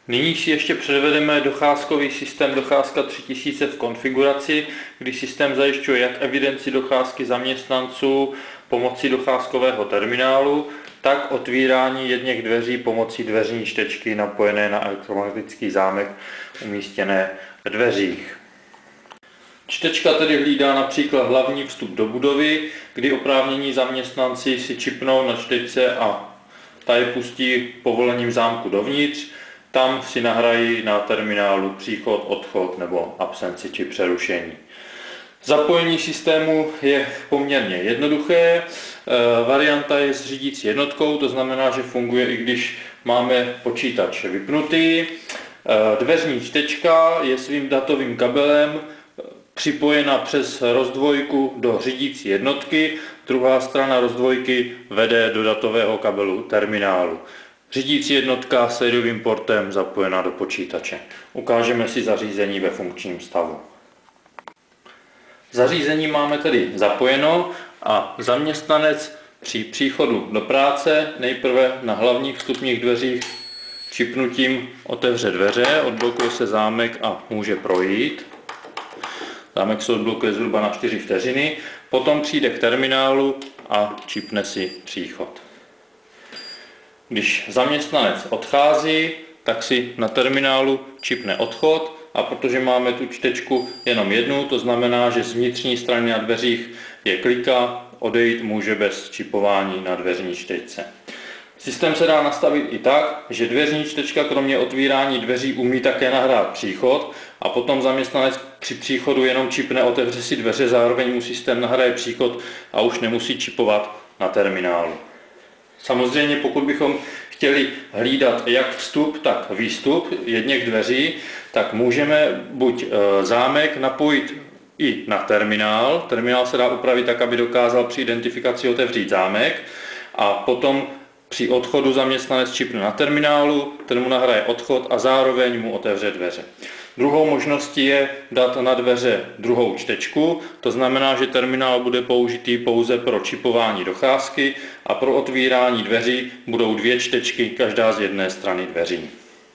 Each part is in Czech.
Nyní si ještě předvedeme docházkový systém Docházka 3000 v konfiguraci, kdy systém zajišťuje jak evidenci docházky zaměstnanců pomocí docházkového terminálu, tak otvírání jedněch dveří pomocí dveřní čtečky napojené na elektromatický zámek umístěné ve dveřích. Čtečka tedy hlídá například hlavní vstup do budovy, kdy oprávnění zaměstnanci si čipnou na čtečce a ta je pustí povolením zámku dovnitř. Tam si nahrají na terminálu příchod, odchod nebo absenci či přerušení. Zapojení systému je poměrně jednoduché. Varianta je s řídící jednotkou, to znamená, že funguje i když máme počítač vypnutý. Dveřní čtečka je svým datovým kabelem připojena přes rozdvojku do řídící jednotky, druhá strana rozdvojky vede do datového kabelu terminálu. Řídící jednotka sériovým portem zapojená do počítače. Ukážeme si zařízení ve funkčním stavu. Zařízení máme tedy zapojeno a zaměstnanec při příchodu do práce nejprve na hlavních vstupních dveřích čipnutím otevře dveře, odblokuje se zámek a může projít. Zámek se odblokuje zhruba na 4 vteřiny, potom přijde k terminálu a čipne si příchod. Když zaměstnanec odchází, tak si na terminálu čipne odchod a protože máme tu čtečku jenom jednu, to znamená, že z vnitřní strany na dveřích je klika, odejít může bez čipování na dveřní čtečce. Systém se dá nastavit i tak, že dveřní čtečka kromě otvírání dveří umí také nahrát příchod a potom zaměstnanec při příchodu jenom čipne, otevře si dveře, zároveň mu systém nahraje příchod a už nemusí čipovat na terminálu. Samozřejmě pokud bychom chtěli hlídat jak vstup, tak výstup jedněch dveří, tak můžeme buď zámek napojit i na terminál. Terminál se dá upravit tak, aby dokázal při identifikaci otevřít zámek a potom při odchodu zaměstnanec čipne na terminálu, ten mu nahraje odchod a zároveň mu otevře dveře. Druhou možností je dát na dveře druhou čtečku, to znamená, že terminál bude použitý pouze pro čipování docházky a pro otvírání dveří budou 2 čtečky, každá z jedné strany dveří.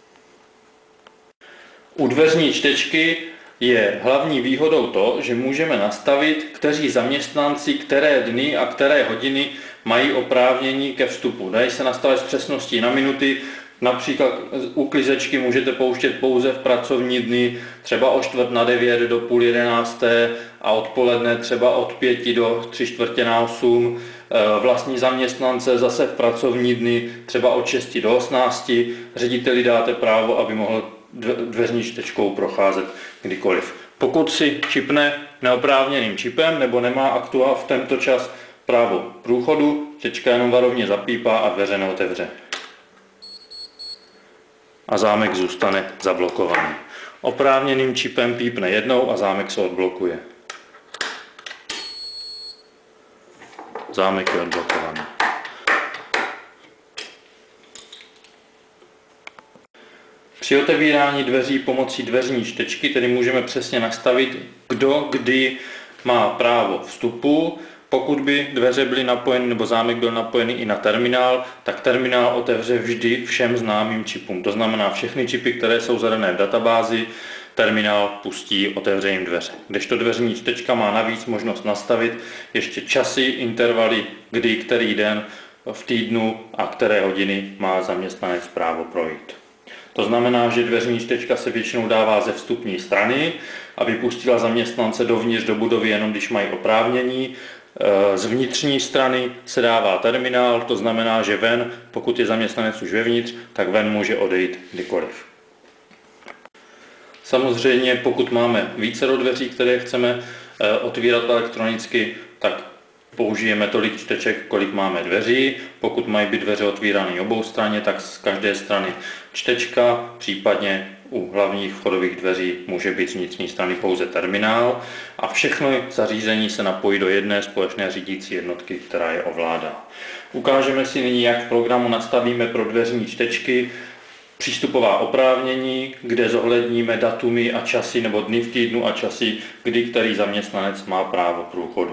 U dveřní čtečky je hlavní výhodou to, že můžeme nastavit, kteří zaměstnanci, které dny a které hodiny mají oprávnění ke vstupu. Dají se nastavit s přesností na minuty. Například uklízečky můžete pouštět pouze v pracovní dny, třeba o 8:45 do 10:30 a odpoledne třeba od 5 do 7:45. Vlastní zaměstnance zase v pracovní dny třeba od 6 do 18. Řediteli dáte právo, aby mohl dveřní čtečkou procházet kdykoliv. Pokud si čipne neoprávněným čipem nebo nemá aktuál v tento čas právo průchodu, čtečka jenom varovně zapípá a dveře neotevře. A zámek zůstane zablokovaný. Oprávněným čipem pípne jednou a zámek se odblokuje. Zámek je odblokovaný. Při otevírání dveří pomocí dveřní čtečky tedy můžeme přesně nastavit, kdo kdy má právo vstupu. Pokud by dveře byly napojeny nebo zámek byl napojený i na terminál, tak terminál otevře vždy všem známým čipům. To znamená všechny čipy, které jsou zadané v databázi, terminál pustí, otevře jim dveře. Kdežto dveřní čtečka má navíc možnost nastavit ještě časy, intervaly, kdy, který den v týdnu a které hodiny má zaměstnanec právo projít. To znamená, že dveřní čtečka se většinou dává ze vstupní strany, aby pustila zaměstnance dovnitř do budovy jenom když mají oprávnění. Z vnitřní strany se dává terminál, to znamená, že ven, pokud je zaměstnanec už vevnitř, tak ven může odejít kdykoliv. Samozřejmě, pokud máme vícero dveří, které chceme otvírat elektronicky, tak použijeme tolik čteček, kolik máme dveří. Pokud mají být dveře otvírané obou straně, tak z každé strany čtečka, případně u hlavních vchodových dveří může být z vnitřní strany pouze terminál a všechny zařízení se napojí do jedné společné řídící jednotky, která je ovládá. Ukážeme si nyní, jak v programu nastavíme pro dveřní čtečky přístupová oprávnění, kde zohledníme datumy a časy nebo dny v týdnu a časy, kdy který zaměstnanec má právo průchodu.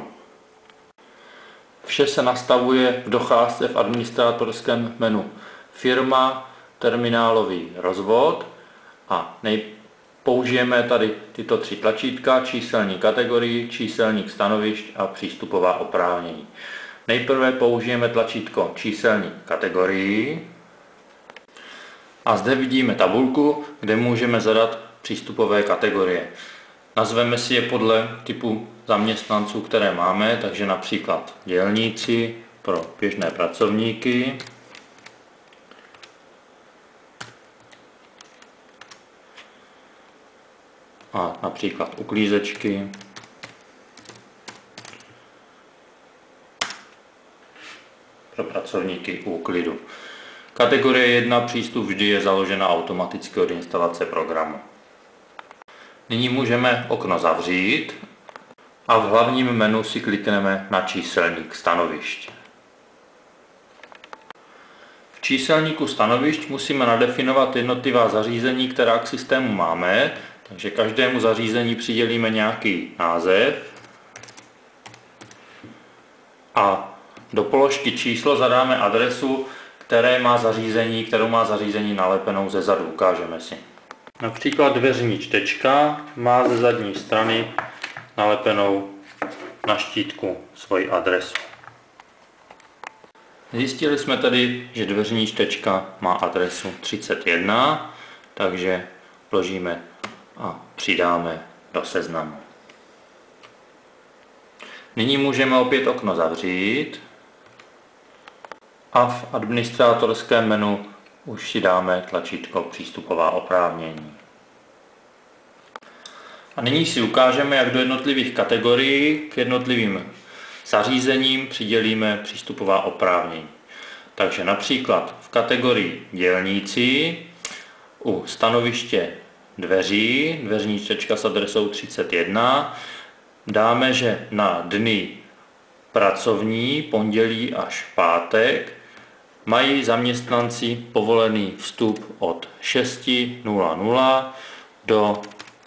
Vše se nastavuje v docházce v administrátorském menu Firma, terminálový rozvod a použijeme tady tyto tři tlačítka: číselník kategorii, číselník stanovišť a přístupová oprávnění. Nejprve použijeme tlačítko číselník kategorii a zde vidíme tabulku, kde můžeme zadat přístupové kategorie. Nazveme si je podle typu zaměstnanců, které máme, takže například dělníci pro běžné pracovníky, a například uklízečky, pro pracovníky úklidu. Kategorie 1 přístup vždy je založena automaticky od instalace programu. Nyní můžeme okno zavřít a v hlavním menu si klikneme na číselník stanovišť. V číselníku stanovišť musíme nadefinovat jednotlivá zařízení, která k systému máme, takže každému zařízení přidělíme nějaký název a do položky číslo zadáme adresu, kterou má zařízení nalepenou ze zadu. Ukážeme si. Například dveřní čtečka má ze zadní strany nalepenou na štítku svoji adresu. Zjistili jsme tedy, že dveřní čtečka má adresu 31, takže vložíme a přidáme do seznamu. Nyní můžeme opět okno zavřít a v administrátorském menu už si dáme tlačítko přístupová oprávnění. A nyní si ukážeme, jak do jednotlivých kategorií k jednotlivým zařízením přidělíme přístupová oprávnění. Takže například v kategorii dělníci u stanoviště dveří, dveřní čtečka s adresou 31, dáme, že na dny pracovní, pondělí až pátek, mají zaměstnanci povolený vstup od 6:00 do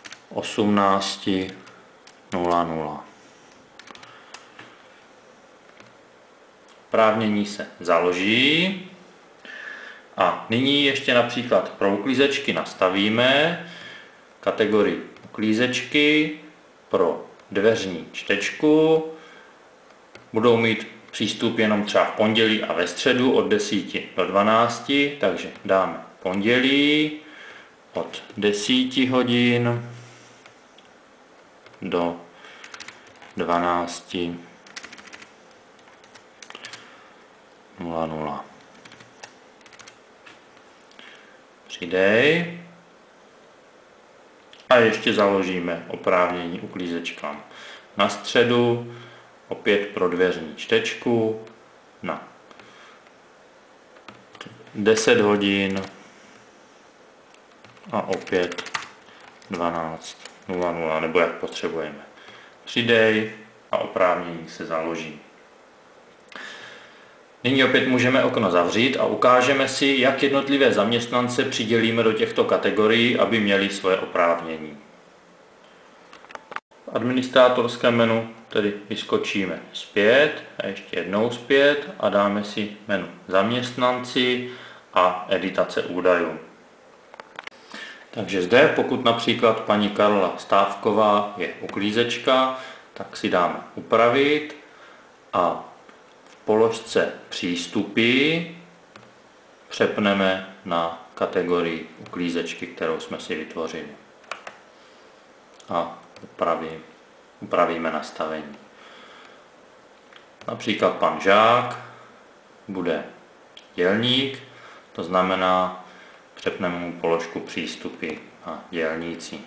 18:00. Oprávnění se založí a nyní ještě například pro uklízečky nastavíme kategorii uklízečky pro dveřní čtečku. Budou mít přístup jenom třeba v pondělí a ve středu od 10 do 12, takže dáme pondělí od 10 hodin do 12:00. Přidej. A ještě založíme oprávnění uklízečkám na středu, opět pro dveřní čtečku na 10 hodin a opět 12:00, nebo jak potřebujeme. Přidej a oprávnění se založí. Nyní opět můžeme okno zavřít a ukážeme si, jak jednotlivé zaměstnance přidělíme do těchto kategorií, aby měli svoje oprávnění. V administrátorském menu tedy vyskočíme zpět a ještě jednou zpět a dáme si menu zaměstnanci a editace údajů. Takže zde, pokud například paní Karla Stávková je uklízečka, tak si dáme upravit a v položce přístupy přepneme na kategorii uklízečky, kterou jsme si vytvořili. A upravíme nastavení. Například pan Žák bude dělník, to znamená, přepneme mu položku přístupy a dělníci.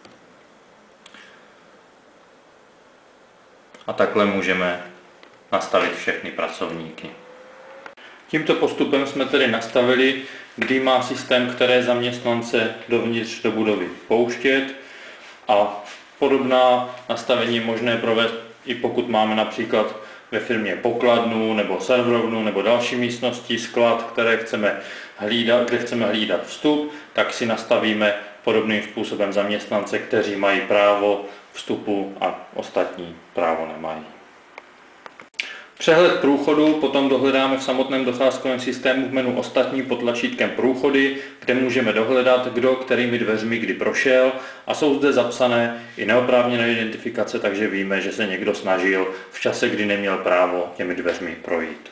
A takhle můžeme nastavit všechny pracovníky. Tímto postupem jsme tedy nastavili, kdy má systém které zaměstnance dovnitř do budovy pouštět, a podobná nastavení je možné provést i pokud máme například ve firmě pokladnu nebo serverovnu nebo další místnosti, sklad, kde chceme hlídat vstup, tak si nastavíme podobným způsobem zaměstnance, kteří mají právo vstupu a ostatní právo nemají. Přehled průchodu potom dohledáme v samotném docházkovém systému v menu Ostatní pod tlačítkem Průchody, kde můžeme dohledat, kdo kterými dveřmi kdy prošel, a jsou zde zapsané i neoprávněné identifikace, takže víme, že se někdo snažil v čase, kdy neměl právo těmi dveřmi projít.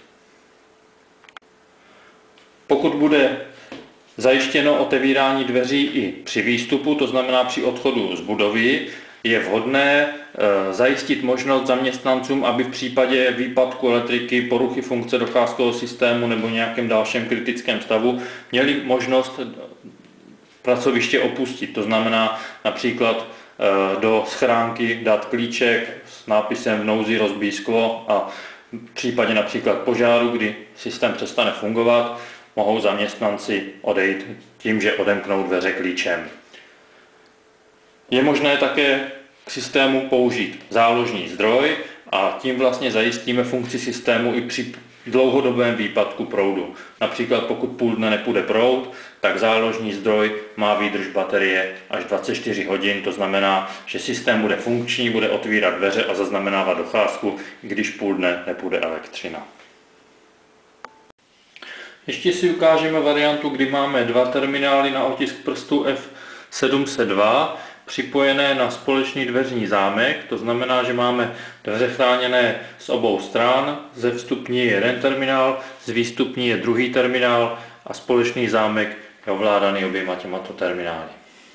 Pokud bude zajištěno otevírání dveří i při výstupu, to znamená při odchodu z budovy, je vhodné zajistit možnost zaměstnancům, aby v případě výpadku elektriky, poruchy funkce docházkového systému nebo nějakém dalším kritickém stavu měli možnost pracoviště opustit. To znamená například do schránky dát klíček s nápisem v nouzi rozbij sklo a v případě například požáru, kdy systém přestane fungovat, mohou zaměstnanci odejít tím, že odemknou dveře klíčem. Je možné také k systému použít záložní zdroj a tím vlastně zajistíme funkci systému i při dlouhodobém výpadku proudu. Například pokud půl dne nepůjde proud, tak záložní zdroj má výdrž baterie až 24 hodin, to znamená, že systém bude funkční, bude otvírat dveře a zaznamenávat docházku, i když půl dne nepůjde elektřina. Ještě si ukážeme variantu, kdy máme dva terminály na otisk prstu F702 připojené na společný dveřní zámek, to znamená, že máme dveře chráněné z obou stran, ze vstupní je jeden terminál, z výstupní je druhý terminál a společný zámek je ovládaný oběma těmato terminály.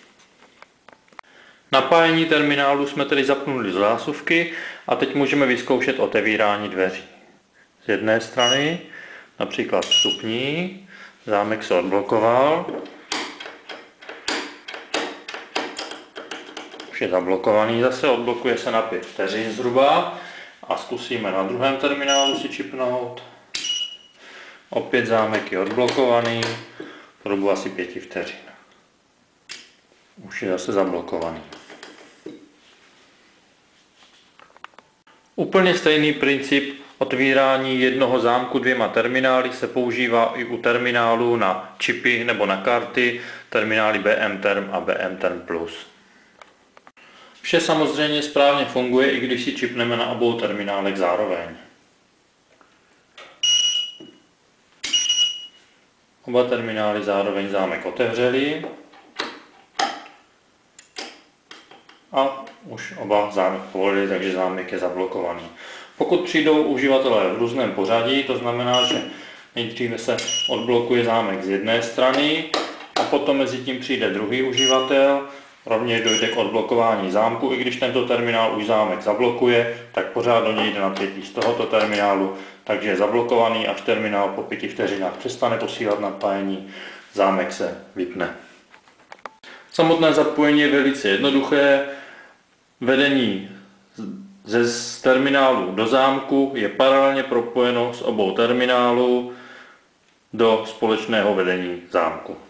Napájení terminálu jsme tedy zapnuli do zásuvky a teď můžeme vyzkoušet otevírání dveří. Z jedné strany, například vstupní, zámek se odblokoval, už je zablokovaný zase, odblokuje se na 5 vteřin zhruba a zkusíme na druhém terminálu si čipnout. Opět zámek je odblokovaný, po dobu asi 5 vteřin. Už je zase zablokovaný. Úplně stejný princip otvírání jednoho zámku dvěma terminály se používá i u terminálů na čipy nebo na karty, terminály BM Term a BM Term Plus. Vše samozřejmě správně funguje, i když si čipneme na obou terminálech zároveň. Oba terminály zároveň zámek otevřeli a už oba zámek povolili, takže zámek je zablokovaný. Pokud přijdou uživatelé v různém pořadí, to znamená, že nejdříve se odblokuje zámek z jedné strany a potom mezi tím přijde druhý uživatel, rovněž dojde k odblokování zámku, i když tento terminál už zámek zablokuje, tak pořád do něj jde napětí z tohoto terminálu, takže je zablokovaný, až terminál po 5 vteřinách přestane posílat napájení, zámek se vypne. Samotné zapojení je velice jednoduché, vedení z terminálu do zámku je paralelně propojeno s obou terminálů do společného vedení zámku.